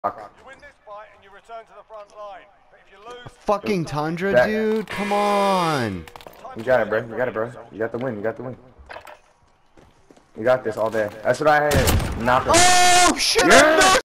You win this fight and you return to the front line. But if you lose, Fucking Tundra, dude. Come on. You got it, bro. You got it, bro. You got the win. You got the win. You got this all day. That's what I had. Knock him. Oh, shit. Yeah.